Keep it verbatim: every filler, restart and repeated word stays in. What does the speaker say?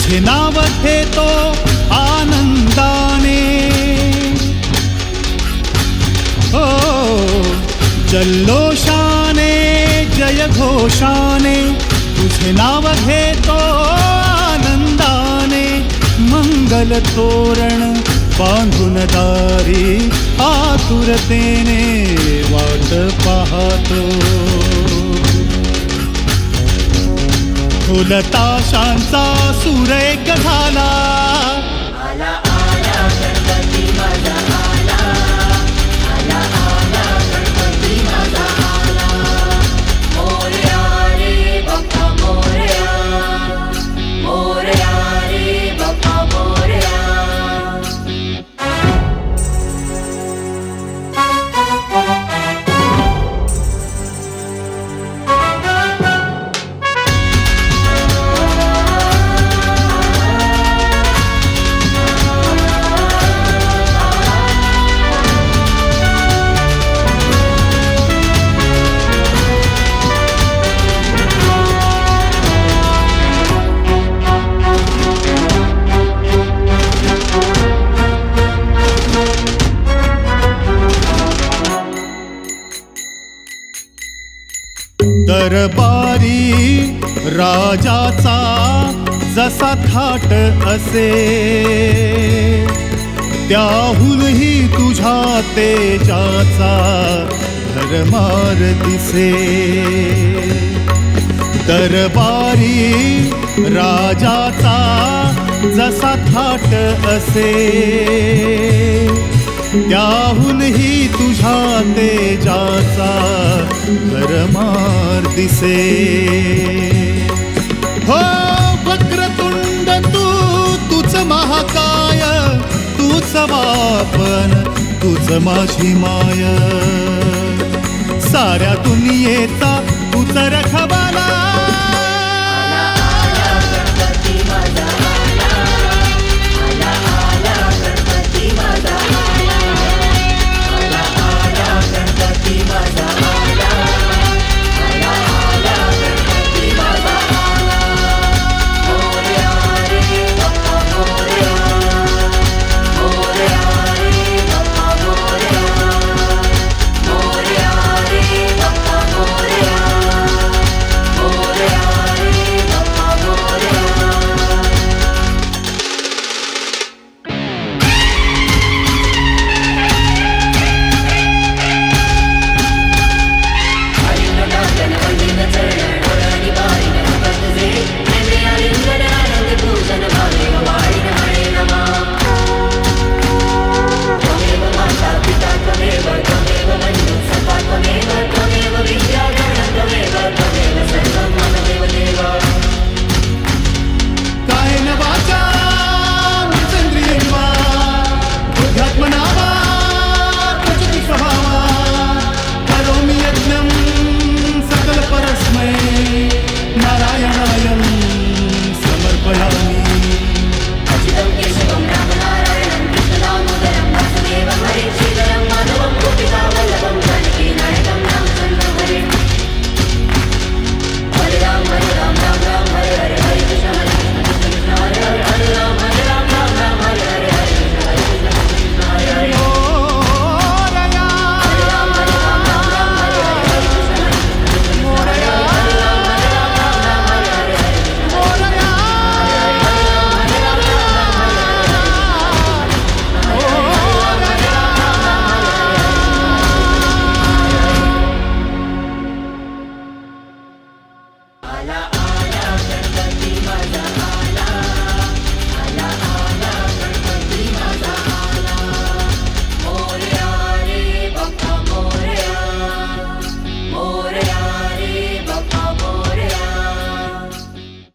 तुझे नाव घेतो आनंदाने, हो जल्लोषाने जय घोषाने तुझे नाव घेतो आनंदाने, मंगल तोरण बांधून दारी आतुरतेने वाट पाहतो, फुलताशांचा सूर एक झाला, आला आला गणपती माझा आला, आला आला गणपती माझा आला, मोरया रे बाप्पा मोरया, मोरया रे बाप्पा मोरया. दरबारी राजाचा जसा थाट असे, त्याहूनही तुझ्या तेजाचा धर्मार दिसे, दरबारी राजाचा जसा थाट असे, त्याहूनही तुझ्या तेजाचा भरमार दिसे, हो वक्रतुंड तू तुझ महाकाय, तूच वापन तुझ माझी माय, साऱ्या दुनियेचा तुझ रखवाला.